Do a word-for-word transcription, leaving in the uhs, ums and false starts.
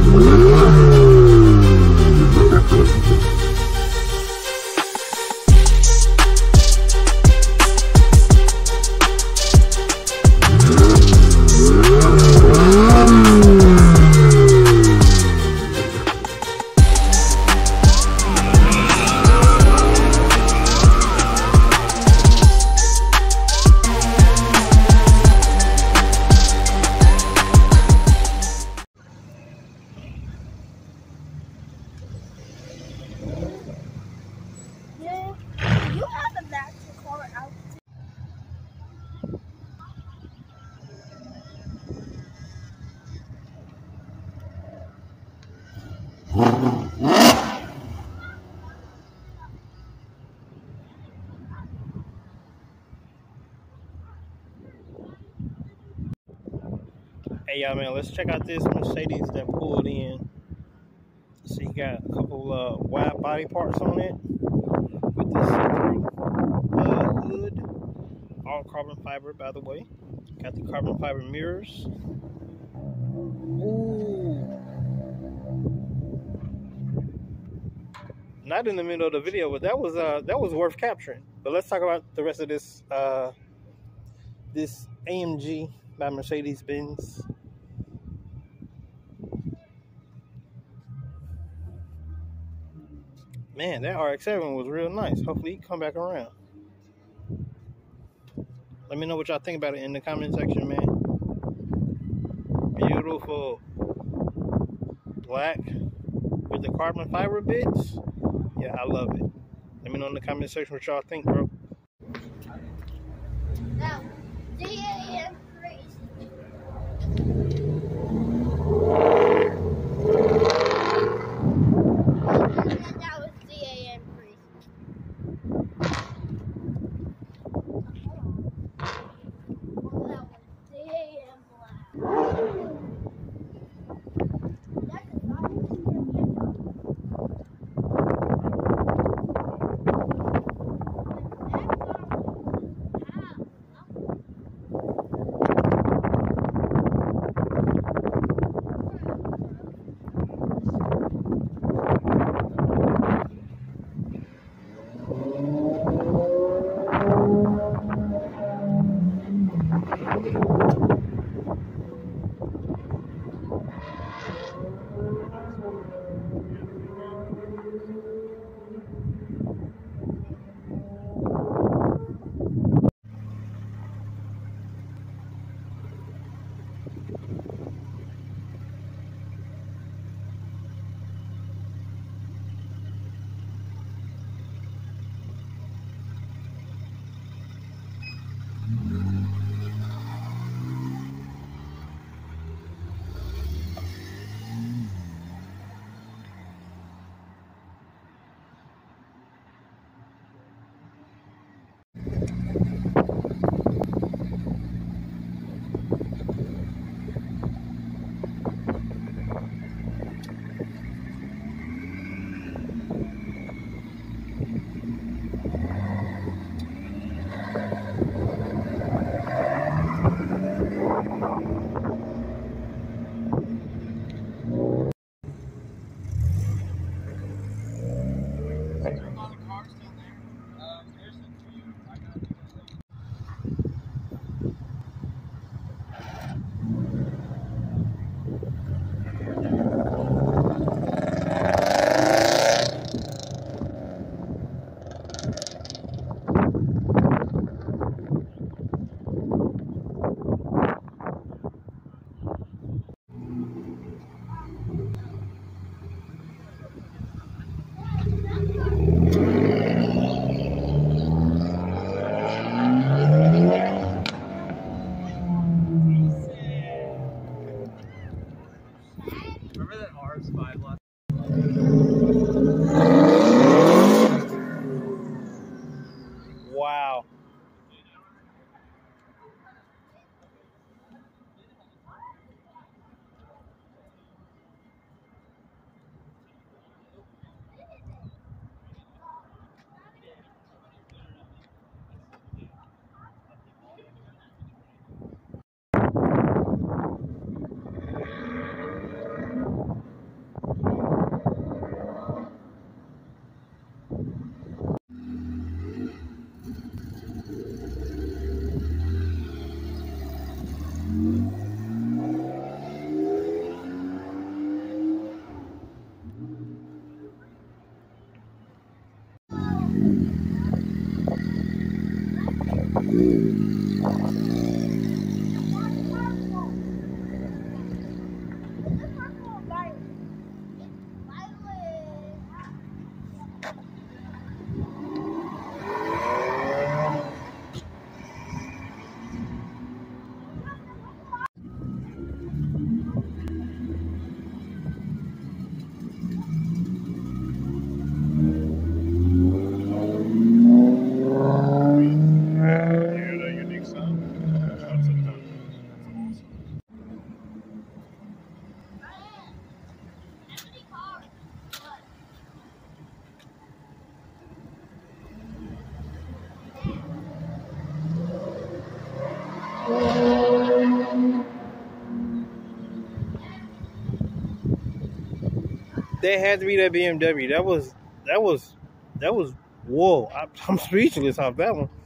Hey y'all, man, let's check out this Mercedes that pulled in. So you got a couple uh, wide body parts on it with the see-through uh, hood, all carbon fiber, by the way. Got the carbon fiber mirrors. Ooh. Not in the middle of the video, but that was uh that was worth capturing. But let's talk about the rest of this uh this A M G by Mercedes-Benz. Man, that R X seven was real nice. Hopefully, you come back around. Let me know what y'all think about it in the comment section, man. Beautiful black with the carbon fiber bits. Yeah, I love it. Let me know in the comment section what y'all think, bro. Now, D A M crazy. That was D A M crazy. That was D A M black. That had to be that B M W. That was, that was, that was, whoa. I, I'm speechless off that one.